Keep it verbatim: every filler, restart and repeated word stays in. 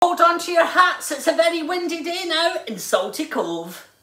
Hold on to your hats, it's a very windy day now in Salty Cove.